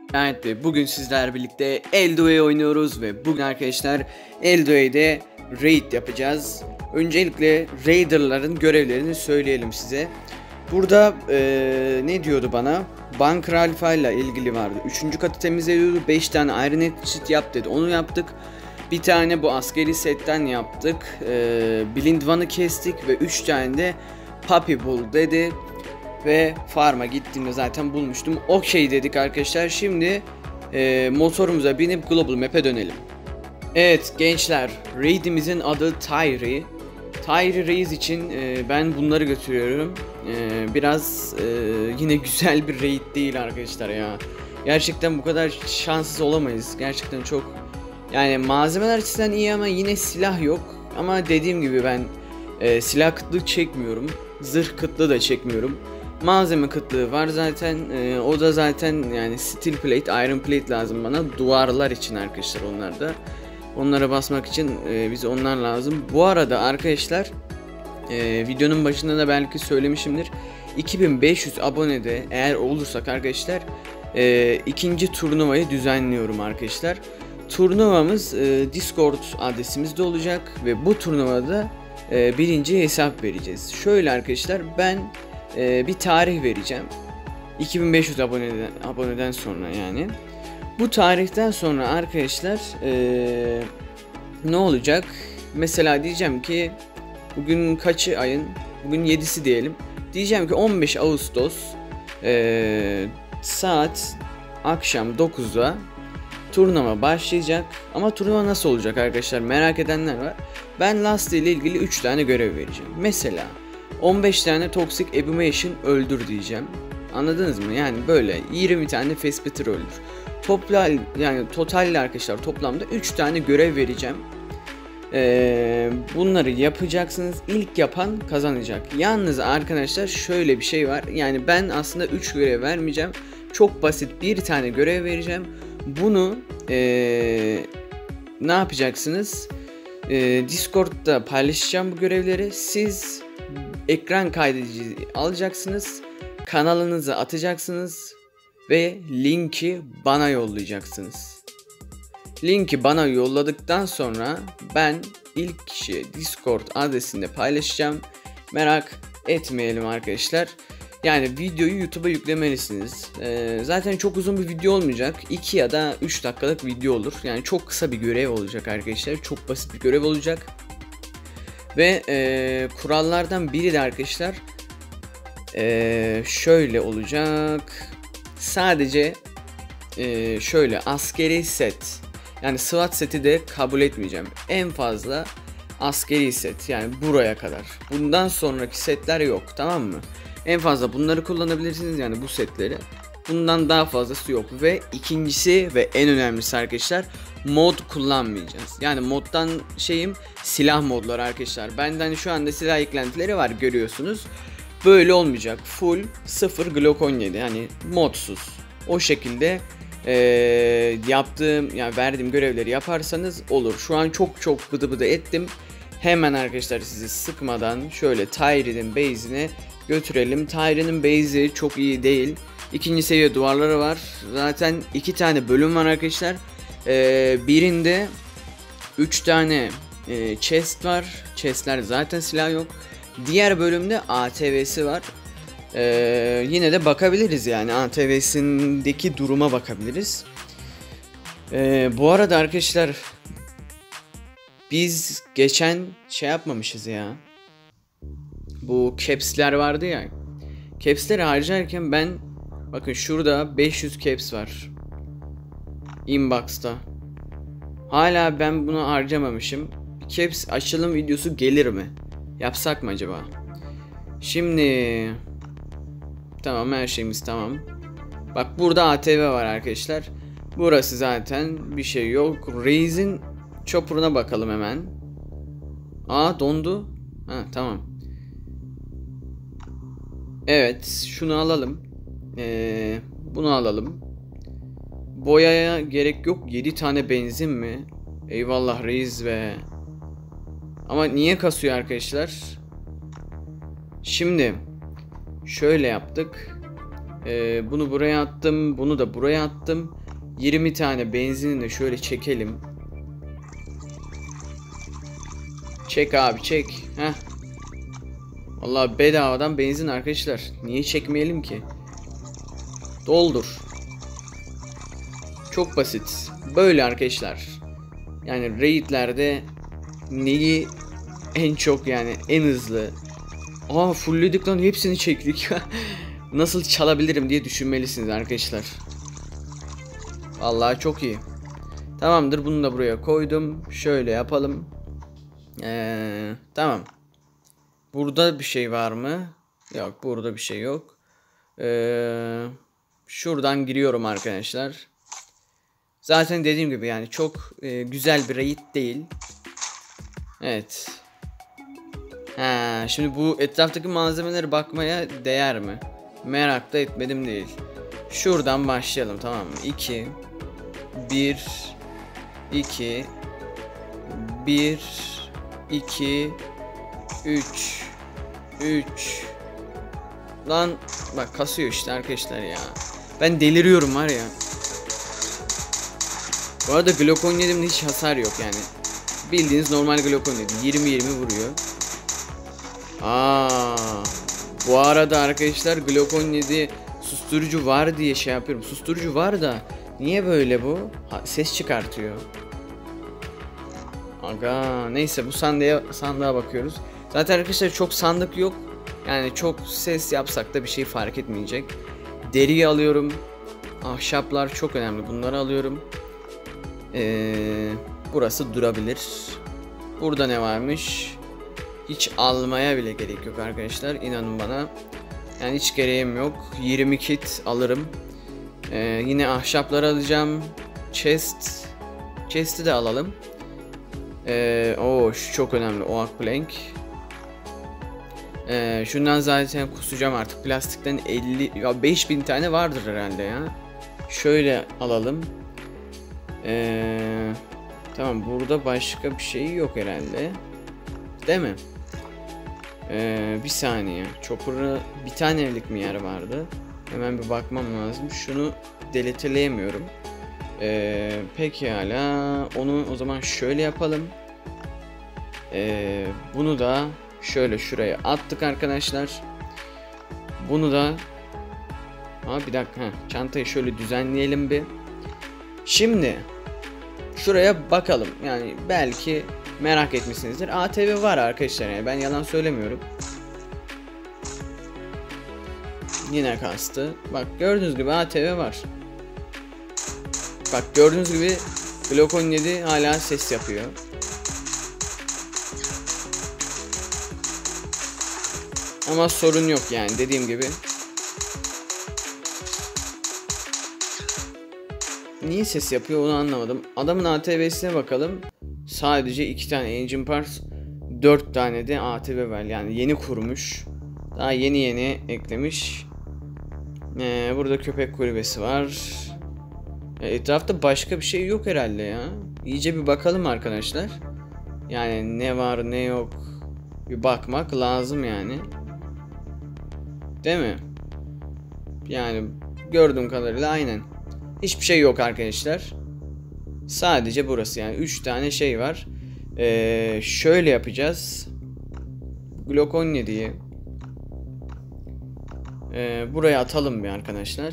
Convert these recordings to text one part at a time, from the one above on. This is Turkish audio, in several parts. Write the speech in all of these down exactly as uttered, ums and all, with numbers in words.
Evet ve bugün sizler birlikte Eldo'yu oynuyoruz ve bugün arkadaşlar Eldo'da raid yapacağız. Öncelikle raiderların görevlerini söyleyelim size. Burada ee, ne diyordu bana? Bunker Alpha ile ilgili vardı. Üçüncü katı temizliyordu. beş tane Iron Sheet yap dedi. Onu yaptık. Bir tane bu askeri setten yaptık. E, Blind One'ı kestik ve üç tane de Puppy bul dedi. Ve farm'a gittiğimde zaten bulmuştum. Okey dedik arkadaşlar. Şimdi e, motorumuza binip Global Map'e dönelim. Evet gençler, raid'imizin adı Tyree. Tyree Reis için e, ben bunları götürüyorum. E, biraz e, yine güzel bir raid değil arkadaşlar ya. Gerçekten bu kadar şanssız olamayız. Gerçekten çok, yani malzemeler açısından iyi ama yine silah yok. Ama dediğim gibi ben e, silah kıtlığı çekmiyorum. Zırh kıtlığı da çekmiyorum. Malzeme kıtlığı var zaten. E, o da zaten yani steel plate, iron plate lazım bana. Duvarlar için arkadaşlar onlar da. Onlara basmak için e, bize onlar lazım. Bu arada arkadaşlar e, videonun başında da belki söylemişimdir. iki bin beş yüz abonede eğer olursak arkadaşlar e, ikinci turnuvayı düzenliyorum arkadaşlar. Turnuvamız e, Discord adresimizde olacak ve bu turnuvada e, birinci hesap vereceğiz. Şöyle arkadaşlar, ben e, bir tarih vereceğim. iki bin beş yüz aboneden, aboneden sonra yani. Bu tarihten sonra arkadaşlar ee, ne olacak? Mesela diyeceğim ki bugün kaçı ayın? Bugün yedisi diyelim. Diyeceğim ki on beş Ağustos ee, saat akşam dokuzda turnuva başlayacak. Ama turnuva nasıl olacak arkadaşlar? Merak edenler var. Ben Last ile ilgili üç tane görev vereceğim. Mesela on beş tane Toxic Abomination öldür diyeceğim. Anladınız mı? Yani böyle yirmi tane Facebitter öldür. Toplam yani totalde arkadaşlar toplamda üç tane görev vereceğim. Ee, bunları yapacaksınız. İlk yapan kazanacak. Yalnız arkadaşlar şöyle bir şey var. Yani ben aslında üç görev vermeyeceğim. Çok basit bir tane görev vereceğim. Bunu ee, ne yapacaksınız? Ee, Discord'da paylaşacağım bu görevleri. Siz ekran kaydediciyi alacaksınız. Kanalınıza atacaksınız. Ve linki bana yollayacaksınız. Linki bana yolladıktan sonra ben ilk kişiye Discord adresinde paylaşacağım. Merak etmeyelim arkadaşlar. Yani videoyu YouTube'a yüklemelisiniz. Ee, zaten çok uzun bir video olmayacak. iki ya da üç dakikalık video olur. Yani çok kısa bir görev olacak arkadaşlar. Çok basit bir görev olacak. Ve e, kurallardan biri de arkadaşlar e, şöyle olacak. Sadece e, şöyle askeri set, yani SWAT seti de kabul etmeyeceğim. En fazla askeri set, yani buraya kadar. Bundan sonraki setler yok, tamam mı? En fazla bunları kullanabilirsiniz, yani bu setleri. Bundan daha fazlası yok. Ve ikincisi ve en önemlisi arkadaşlar, mod kullanmayacağız. Yani moddan şeyim silah modları arkadaşlar. Bende hani şu anda silah eklentileri var, görüyorsunuz. Böyle olmayacak. Full sıfır Glock on yedi, yani modsuz. O şekilde ee, yaptığım, yani verdiğim görevleri yaparsanız olur. Şu an çok çok bıdı bıdı ettim. Hemen arkadaşlar sizi sıkmadan şöyle Tyree'nin base'ine götürelim. Tyree'nin base'i çok iyi değil. İkinci seviye duvarları var. Zaten iki tane bölüm var arkadaşlar. Ee, birinde üç tane e, chest var. Chestler zaten silah yok. Diğer bölümde A T V'si var. Ee, yine de bakabiliriz, yani A T V'sindeki duruma bakabiliriz. Ee, bu arada arkadaşlar biz geçen şey yapmamışız ya. Bu caps'ler vardı ya. Caps'leri harcarken ben, bakın şurada beş yüz caps var. Inbox'ta. Hala ben bunu harcamamışım. Caps açılım videosu gelir mi? Yapsak mı acaba? Şimdi tamam, her şeyimiz tamam. Bak burada A T V var arkadaşlar. Burası zaten bir şey yok. Reis'in chopper'ına bakalım hemen. Aa, dondu. Ha, tamam. Evet, şunu alalım. Ee, bunu alalım. Boyaya gerek yok. yedi tane benzin mi? Eyvallah reis be. Ama niye kasıyor arkadaşlar? Şimdi şöyle yaptık. Ee, bunu buraya attım, bunu da buraya attım. yirmi tane benzini de şöyle çekelim. Çek abi çek. Heh. Vallahi bedavadan benzin arkadaşlar. Niye çekmeyelim ki? Doldur. Çok basit. Böyle arkadaşlar. Yani raidlerde neyi en çok, yani en hızlı. Aa, fullledik lan, hepsini çektik. Nasıl çalabilirim diye düşünmelisiniz arkadaşlar. Vallahi çok iyi. Tamamdır, bunu da buraya koydum. Şöyle yapalım. Ee, tamam. Burada bir şey var mı? Yok, burada bir şey yok. Ee, şuradan giriyorum arkadaşlar. Zaten dediğim gibi yani çok e, güzel bir raid değil. Evet. Ha, şimdi bu etraftaki malzemelere bakmaya değer mi? Merak da etmedim değil. Şuradan başlayalım, tamam mı? iki bir iki bir iki üç üç. Lan bak, kasıyor işte arkadaşlar ya. Ben deliriyorum var ya. Bu arada Glock on yedi'mde hiç hasar yok yani. Bildiğiniz normal Glock on yedi. yirmi yirmi vuruyor. Aa, bu arada arkadaşlar Glock on yedi susturucu var diye şey yapıyorum. Susturucu var da niye böyle bu? Ha, ses çıkartıyor. Aga, neyse, bu sandığa, sandığa bakıyoruz. Zaten arkadaşlar çok sandık yok. Yani çok ses yapsak da bir şey fark etmeyecek. Deriyi alıyorum. Ahşaplar çok önemli. Bunları alıyorum. Ee, burası durabilir. Burada ne varmış? Hiç almaya bile gerek yok arkadaşlar. İnanın bana. Yani hiç gereğim yok. yirmi kit alırım. Ee, yine ahşapları alacağım. Chest. Chest'i de alalım. Ee, o şu çok önemli. Oak plank. Ee, şundan zaten kusacağım artık. Plastikten elli ya beş bin tane vardır herhalde ya. Şöyle alalım. Ee, tamam, burada başka bir şey yok herhalde. Değil mi? Ee, bir saniye. Chopper'ı bir tane evlilik mi yer vardı? Hemen bir bakmam lazım. Şunu deleteleyemiyorum. Ee, pekala. Onu o zaman şöyle yapalım. Ee, bunu da şöyle şuraya attık arkadaşlar. Bunu da ha, bir dakika. Heh, çantayı şöyle düzenleyelim bir. Şimdi şuraya bakalım. Yani belki merak etmişsinizdir. A T V var arkadaşlar. Yani ben yalan söylemiyorum. Yine kastı. Bak, gördüğünüz gibi A T V var. Bak, gördüğünüz gibi Glock on yedi hala ses yapıyor. Ama sorun yok yani, dediğim gibi. Niye ses yapıyor onu anlamadım. Adamın A T V'sine bakalım. Sadece iki tane engine parts, dört tane de A T V var. Yani yeni kurmuş. Daha yeni yeni eklemiş. Ee, burada köpek kulübesi var. Ee, etrafta başka bir şey yok herhalde ya. İyice bir bakalım arkadaşlar. Yani ne var ne yok bir bakmak lazım yani. Değil mi? Yani gördüğüm kadarıyla aynen. Hiçbir şey yok arkadaşlar. Sadece burası, yani üç tane şey var. Ee, şöyle yapacağız. Glock on yedi'yi ee, buraya atalım bir arkadaşlar.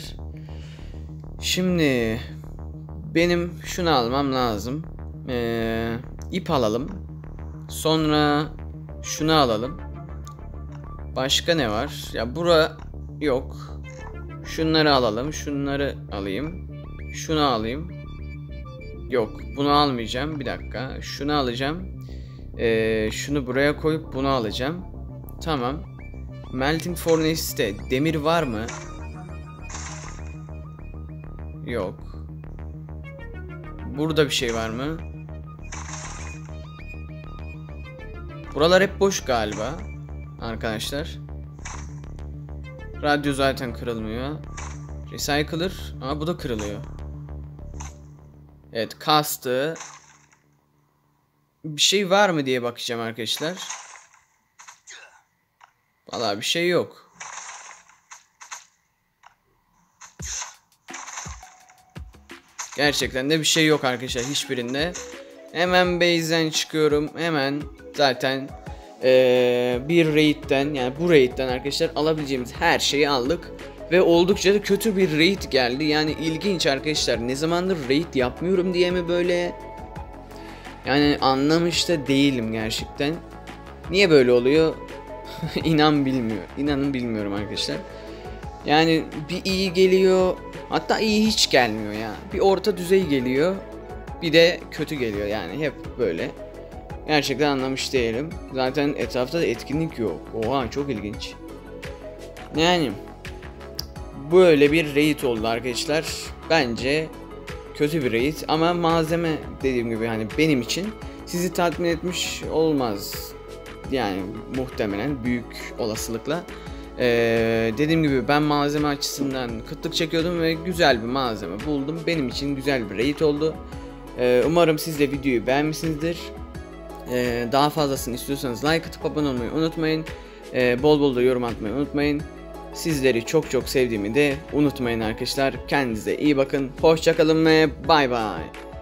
Şimdi benim şunu almam lazım. Ee, ip alalım. Sonra şunu alalım. Başka ne var? Ya bura yok. Şunları alalım. Şunları alayım. Şunu alayım. Yok, bunu almayacağım. Bir dakika. Şunu alacağım. Ee, şunu buraya koyup bunu alacağım. Tamam. Melting Furnace'te demir var mı? Yok. Burada bir şey var mı? Buralar hep boş galiba arkadaşlar. Radyo zaten kırılmıyor. Recycler. Aa, bu da kırılıyor. Evet, kastı. Bir şey var mı diye bakacağım arkadaşlar. Vallahi bir şey yok. Gerçekten de bir şey yok arkadaşlar hiçbirinde. Hemen base'den çıkıyorum. Hemen zaten ee, bir raid'den, yani bu raid'den arkadaşlar alabileceğimiz her şeyi aldık. Ve oldukça da kötü bir raid geldi. Yani ilginç arkadaşlar. Ne zamandır raid yapmıyorum diye mi böyle? Yani anlamış da değilim gerçekten. Niye böyle oluyor? İnan bilmiyor. İnanın bilmiyorum arkadaşlar. Yani bir iyi geliyor. Hatta iyi hiç gelmiyor ya. Bir orta düzey geliyor. Bir de kötü geliyor yani. Hep böyle. Gerçekten anlamış değilim. Zaten etrafta da etkinlik yok. Oha, çok ilginç. Yani böyle bir raid oldu arkadaşlar. Bence kötü bir raid ama malzeme, dediğim gibi hani benim için sizi tatmin etmiş olmaz. Yani muhtemelen büyük olasılıkla. Ee, dediğim gibi ben malzeme açısından kıtlık çekiyordum ve güzel bir malzeme buldum. Benim için güzel bir raid oldu. Ee, umarım siz de videoyu beğenmişsinizdir. Ee, daha fazlasını istiyorsanız like atıp abone olmayı unutmayın. Ee, bol bol da yorum atmayı unutmayın. Sizleri çok çok sevdiğimi de unutmayın arkadaşlar. Kendinize iyi bakın. Hoşça kalın ve bay bay.